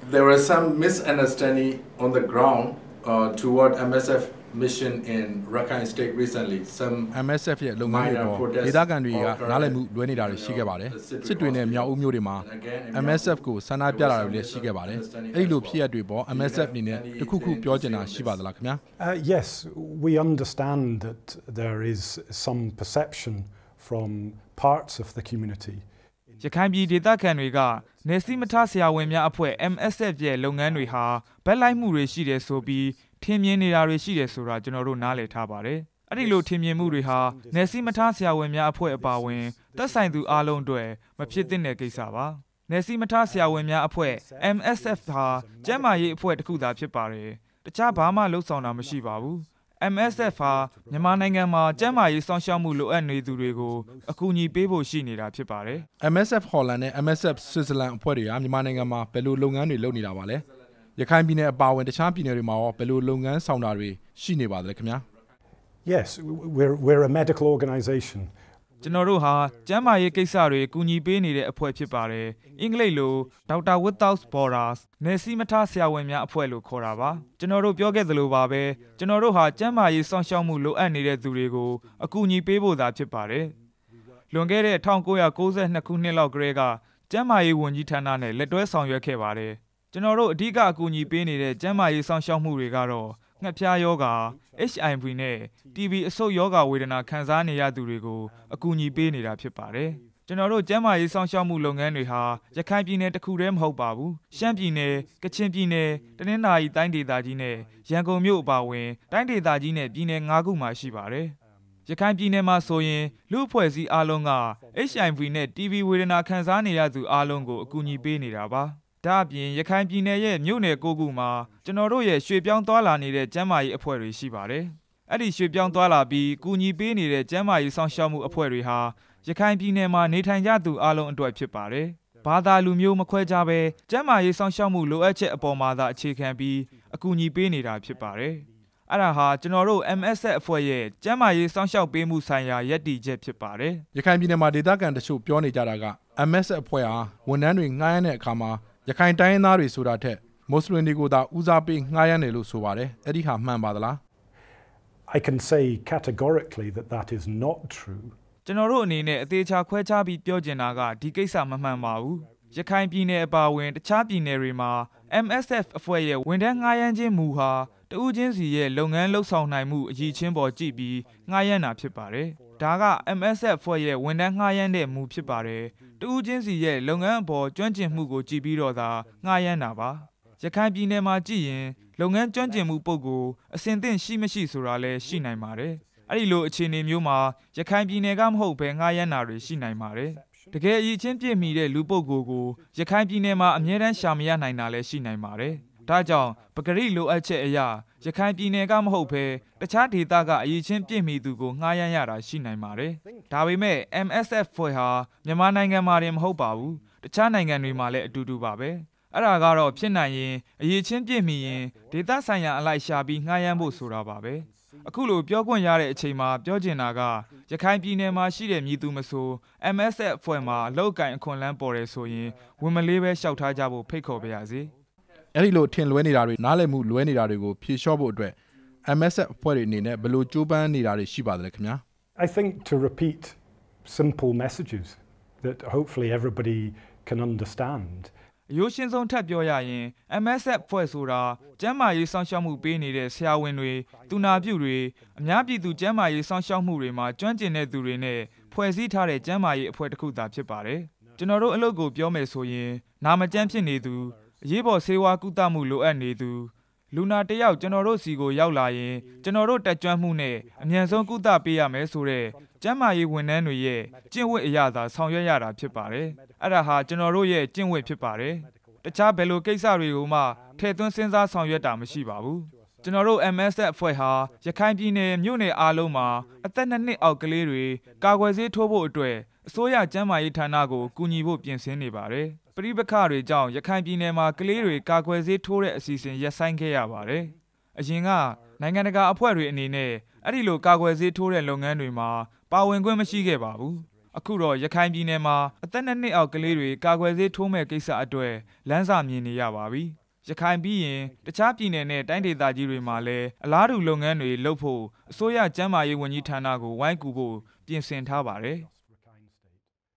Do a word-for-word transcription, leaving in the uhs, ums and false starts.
there was some misunderstanding on the ground uh, toward M S F mission in Rakhine State recently. Some M S F ရဲ့လုပ်ငန်းတွေပေါ်ဒေသခံတွေကနားလည်မှုလွဲနေတာတွေရှိခဲ့ပါတယ်။စစ်တွေနဲ့မြောက်ဦးမြို့တွေမှာ M S F ကိုဆန္ဒပြတာတွေလည်းရှိခဲ့ပါတယ်။အဲ့ဒီလိုဖြစ်ရပ်တွေပေါ် M S F အနေနဲ့တခုခုပြောချင်တာရှိပါသလားခင်ဗျာ Yes, we understand that there is some perception from parts of the community. ရခိုင်ပြည်ဒေသခံတွေကနေစီမထားဆရာဝန်များအဖွဲ့ M S F ရဲ့လုပ်ငန်းတွေဟာဗက်လိုက်မှုတွေရှိတယ်ဆိုပြီးထင်မြင်နေတာတွေရှိတယ်ဆိုတာကျွန်တော်တို့နားလည်ထားပါတယ်။အဲ့ဒီလိုထင်မြင်မှုတွေဟာနေစီမထားဆရာဝန်များအဖွဲ့အပါအဝင်သက်ဆိုင်သူအားလုံးအတွက်မဖြစ်သင့်တဲ့ကိစ္စပါ။နေစီမထားဆရာဝန်များအဖွဲ့ M S F ဟာကျန်းမာရေးအဖွဲ့တစ်ခုသာဖြစ်ပါတယ်။တခြားဘာမှလုပ်ဆောင်တာမရှိပါဘူး။ M S F ဟာမြန်မာနိုင်ငံမှာကျန်းမာရေးစောင့်ရှောက်မှုလိုအပ်နေသူတွေကိုအကူအညီပေးဖို့ရှိနေတာဖြစ်ပါတယ်။ M S F Holland နဲ့ M S F Switzerland အဖွဲ့တွေကမြန်မာနိုင်ငံမှာဘယ်လိုလုပ်ငန်းတွေလုပ်နေတာပါလဲ။ရခိုင်ပြည်နယ်အပါအဝင်တခြားပြည်နယ်တွေမှာရောဘယ်လိုလုပ်ငန်းဆောင်တာတွေရှိနေပါသလဲခင်ဗျာ Yes, we're we're a medical organization. ကျွန်တော်တို့ဟာကျန်းမာရေးကိစ္စတွေကူညီပေးနေတဲ့အဖွဲ့ဖြစ်ပါတယ်။အင်္ဂလိပ်လို Doctor Without Borders နယ်စည်းမထားဆရာဝန်များအဖွဲ့လို့ခေါ်တာပါ။ကျွန်တော်တို့ပြောခဲ့သလိုပါပဲကျွန်တော်တို့ဟာကျန်းမာရေးစောင့်ရှောက်မှုလိုအပ်နေတဲ့သူတွေကိုအကူအညီပေးဖို့သာဖြစ်ပါတယ်။လွန်ခဲ့တဲ့nineteen ninety-twoခုနှစ်လောက်ကလေးကကျန်းမာရေးဝန်ကြီးဌာနနဲ့လက်တွဲဆောင်ရွက်ခဲ့ပါတယ်။ကျွန်တော်တို့အဓိကအကူအညီပေးနေတဲ့ကျန်းမာရေးစောင့်ရှောက်မှုတွေကတော့ငှက်ဖျားရောဂါ H I V နဲ့ T B အဆုတ်ရောဂါဝေဒနာခံစားနေရသူတွေကိုအကူအညီပေးနေတာဖြစ်ပါတယ်။ကျွန်တော်တို့ကျန်းမာရေးစောင့်ရှောက်မှုလုပ်ငန်းတွေဟာရခိုင်ပြည်နယ်တစ်ခုတည်းမဟုတ်ပါဘူး။ရှမ်းပြည်နယ်၊ကချင်ပြည်နယ်၊တနင်္သာရီတိုင်းဒေသကြီးနဲ့ရန်ကုန်မြို့အပါအဝင်တိုင်းဒေသကြီးနဲ့ပြည်နယ်fiveခုမှာရှိပါတယ်။ရခိုင်ပြည်နယ်မှာဆိုရင်လူအဖွဲ့အစည်းအားလုံးက H I V နဲ့ T B ဝေဒနာခံစားနေရသူအားလုံးကိုအကူအညီပေးနေတာပါ။ဒါအပြင်ရခိုင်ပြည်နယ်ရဲ့မြို့နယ်၉ခုမှာကျွန်တော်တို့ရဲ့ရွှေပြောင်းသွားလာနေတဲ့ကျန်းမာရေးအဖွဲ့တွေရှိပါတယ်။အဲ့ဒီရွှေပြောင်းသွားလာပြီးကူညီပေးနေတဲ့ကျန်းမာရေးဆောင်ရှောက်မှုအဖွဲ့တွေဟာရခိုင်ပြည်နယ်မှာနေထိုင်ကြသူအလုံးအတွက်ဖြစ်ပါတယ်။ဘာသာလူမျိုးမခွဲခြားဘဲကျန်းမာရေးဆောင်ရှောက်မှုလိုအပ်ချက်အပေါ်မှာသာအခြေခံပြီးအကူအညီပေးနေတာဖြစ်ပါတယ်။အဲ့ဒါဟာကျွန်တော်တို့ M S F အဖွဲ့ရဲ့ကျန်းမာရေးဆောင်ရှောက်ပေးမှုဆိုင်ရာရည်တည်ချက်ဖြစ်ပါတယ်။ရခိုင်ပြည်နယ်မှာဒေသခံတချို့ပြောနေကြတာက M S F အဖွဲ့ဟာဝန်ထမ်းတွေငှားရမ်းတဲ့အခါမှာရခိုင်တိုင်းရင်းသားတွေဆိုတာထက်မွတ်စလင်တွေကိုသာဦးစားပေးငှားရမ်းတယ်လို့ဆိုပါတယ်။အဲ့ဒီဟာမှန်ပါသလား I can say categorically that that is not true. ကျွန်တော်တို့အနေနဲ့အသေးချာခွဲခြားပြီးပြောချင်တာကဒီကိစ္စမမှန်ပါဘူး။ရခိုင်ပြည်နယ်အပါအဝင်တခြားပြည်နယ်တွေမှာ M S F အဖွဲ့ရဲ့ဝန်ထမ်းငှားရမ်းခြင်းမူဟာတဦးချင်းစီရဲ့လုပ်ငန်းလှုပ်ဆောင်နိုင်မှုအရည်ချင်းပေါ်ကြည့်ပြီးငှားရမ်းတာဖြစ်ပါတယ်။ဒါက M S F အဖွဲ့ရဲ့ဝန်ထမ်းငှားရမ်းတဲ့မူဖြစ်ပါတယ်။တဦးချင်းစီရဲ့လုပ်ငန်းအပေါ်ကျွမ်းကျင်မှုကိုကြည့်ပြီးတော့သာငှားရမ်းတာပါ။ရခိုင်ပြည်နယ်မှာကြည့်ရင်လုပ်ငန်းကျွမ်းကျင်မှုပုဂ္ဂိုလ်အဆင့်သင့်ရှိမရှိဆိုတာလည်းရှိနိုင်ပါတယ်။အဲ့ဒီလိုအခြေအနေမျိုးမှာရခိုင်ပြည်နယ်ကမဟုတ်ဘဲငှားရမ်းတာတွေရှိနိုင်ပါတယ်။တကယ်အရည်ချင်းပြည့်မီတဲ့လူပုဂ္ဂိုလ်ကိုရခိုင်ပြည်နယ်မှာအမြဲတမ်းရှာမရနိုင်တာလည်းရှိနိုင်ပါတယ်။ဒါကြောင့်ပဂရိလိုအပ်ချက်အရာရခိုင်ပြည်နယ်ကမဟုတ်ဘဲတခြားဒေသကအရည်ချင်းပြည့်မီသူကိုငှားရမ်းရတာရှိနိုင်ပါတယ်။ဒါပေမဲ့ M S F ဖွဲ့ဟာမြန်မာနိုင်ငံမှာတင်မဟုတ်ပါဘူး။တခြားနိုင်ငံတွေမှာလည်းအတူတူပါပဲ။အဲ့ဒါကတော့ဖြစ်နိုင်ရင်အရည်ချင်းပြည့်မီရင်ဒေသဆိုင်ရာအလိုက်ရှာပြီးငှားရမ်းဖို့ဆိုတာပါပဲ။အခုလိုပြောခွင့်ရတဲ့အချိန်မှာပြောချင်တာကရခိုင်ပြည်နယ်မှာရှိတဲ့မြည်သူမဆို M S F အဖွဲ့မှာအလောက်ကန်အခွင့်အလမ်းပေါ်တယ်ဆိုရင်ဝင်မလေးပဲရှောက်ထားကြဖို့ဖိတ်ခေါ်ပါရစေ။အဲ့ဒီလိုထင်လွဲနေတာတွေနားလည်မှုလွဲနေတာတွေကိုဖြေလျှော့ဖို့အတွက် M S F အဖွဲ့တွေအနေနဲ့ဘယ်လိုကြိုးပမ်းနေတာတွေရှိပါသလဲခင်ဗျာ I think to repeat simple messages that hopefully everybody can understand. အယိုးရှင်းဆုံးထပ်ပြောရရင် M S F ဖွဲ့ဆိုတာကျန်းမာရေးစောင့်ရှောက်မှုပေးနေတဲ့ဆရာဝန်တွေ၊သူနာပြုတွေအများပြည်သူကျန်းမာရေးစောင့်ရှောက်မှုတွေမှာကျွမ်းကျင်တဲ့သူတွေနဲ့ဖွဲ့စည်းထားတဲ့ကျန်းမာရေးအဖွဲ့တစ်ခုသာဖြစ်ပါတယ်။ကျွန်တော်တို့အလုပ်ကိုပြောမယ်ဆိုရင်နာမကျန်းဖြစ်နေသူအရေးပေါ်ဆေးဝါးကုသမှုလိုအပ်နေသူလူနာတယောက်ကျွန်တော်တို့စီကိုရောက်လာရင်ကျွန်တော်တို့တက်ကြွမှုနဲ့အမြန်ဆုံးကုသပေးရမယ်ဆိုတဲ့ကျန်းမာရေးဝန်ထမ်းတွေရဲ့ကျင့်ဝတ်အရသာဆောင်ရွက်ရတာဖြစ်ပါတယ်။အဲ့ဒါဟာကျွန်တော်တို့ရဲ့ကျင့်ဝတ်ဖြစ်ပါတယ်။တခြားဘယ်လိုကိစ္စတွေကိုမှထည့်သွင်းစဉ်းစားဆောင်ရွက်တာမရှိပါဘူး။ကျွန်တော်တို့ M S F အဖွဲ့ဟာရခိုင်ပြည်နယ်မြို့နယ်အားလုံးမှာအသက်နှစ်နှစ်အောက်ကလေးတွေကာကွယ်ဆေးထိုးဖို့အတွက်အစိုးရကျန်းမာရေးဌာနကိုကူညီဖို့ပြင်ဆင်နေပါတယ်။ပဋိပက္ခတွေကြောင့်ရခိုင်ပြည်နယ်မှာကလေးတွေကာကွယ်ဆေးထိုးတဲ့အစီအစဉ်ရပ်ဆိုင်းခဲ့ရပါတယ်။အရင်ကနိုင်ငံတကာအဖွဲ့တွေအနေနဲ့အဲ့ဒီလိုကာကွယ်ဆေးထိုးတဲ့လုပ်ငန်းတွေမှာပါဝင်ခွင့်မရှိခဲ့ပါဘူး။အခုတော့ရခိုင်ပြည်နယ်မှာအသက်နှစ်နှစ်အောက်ကလေးတွေကာကွယ်ဆေးထိုးမဲ့ကိစ္စအတွက်လမ်းစာမြင်နေရပါပြီရခိုင်ပြီးရင်တခြားပြည်နယ်နဲ့တိုင်းဒေသကြီးတွေမှာလည်းအလားတူလုပ်ငန်းတွေလုပ်ဖို့အစိုးရကျန်းမာရေးဝန်ကြီးဌာနကိုဝိုင်းကူဖို့ပြင်ဆင်ထားပါတယ်